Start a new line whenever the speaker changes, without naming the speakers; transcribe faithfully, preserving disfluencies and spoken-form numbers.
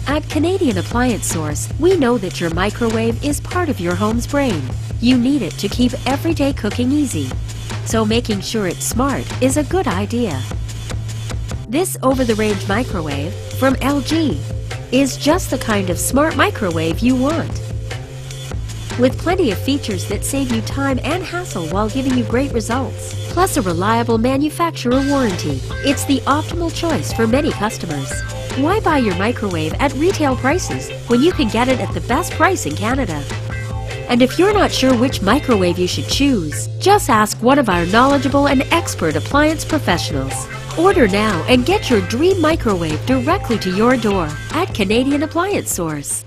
At Canadian Appliance Source, we know that your microwave is part of your home's brain. You need it to keep everyday cooking easy, so making sure it's smart is a good idea. This over-the-range microwave from L G is just the kind of smart microwave you want. With plenty of features that save you time and hassle while giving you great results, plus a reliable manufacturer warranty, it's the optimal choice for many customers. Why buy your microwave at retail prices when you can get it at the best price in Canada? And if you're not sure which microwave you should choose, just ask one of our knowledgeable and expert appliance professionals. Order now and get your dream microwave directly to your door at Canadian Appliance Source.